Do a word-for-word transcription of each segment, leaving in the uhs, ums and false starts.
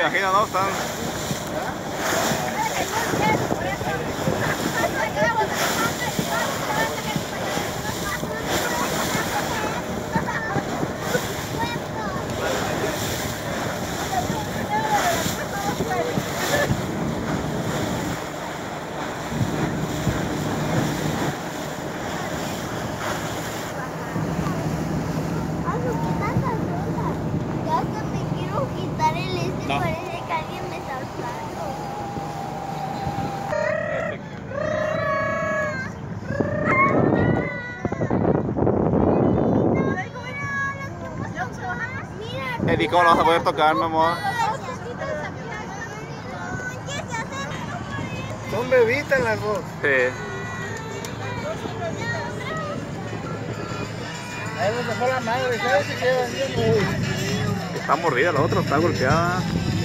imagino, ¿no? Están... No. Parece que alguien me está hablando. Eddie, ¿cómo lo vas a poder tocar, mi amor? Son bebitas las dos. Sí. Ahí donde fue la madre, ¿sabes si quedan bien? Está mordida, la otra está golpeada.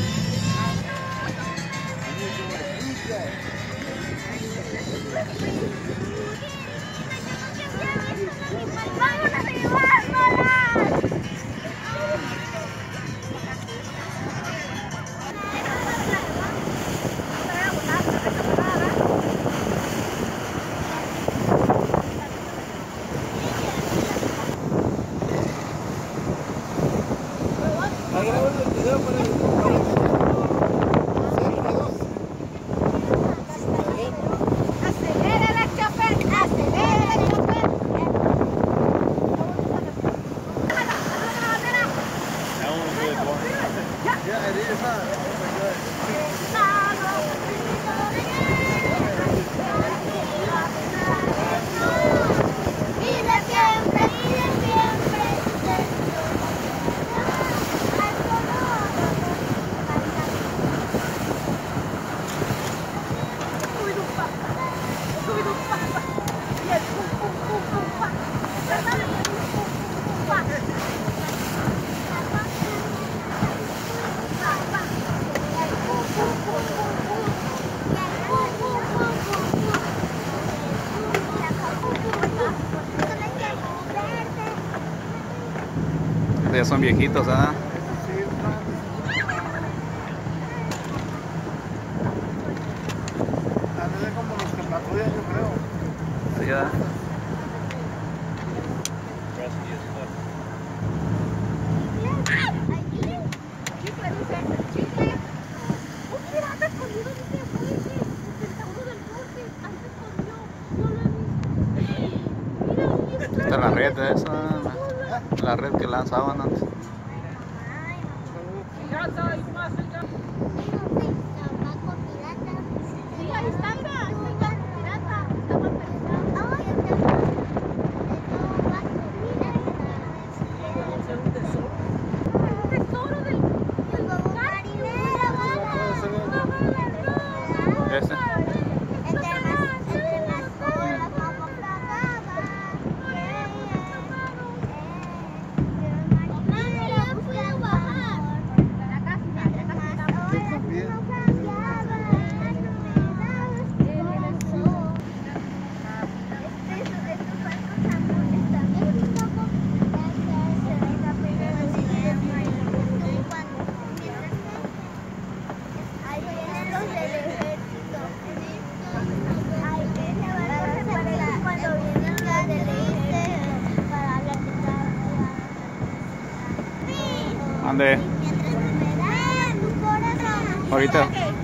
¡Vamos a llevárnoslas! Ya son viejitos, ¿ah? ¿eh? Como los que patrullan, yo creo. Sí, ya. Esta es la red de esa, la red que lanzaban antes. Ese. Ande. Ahorita.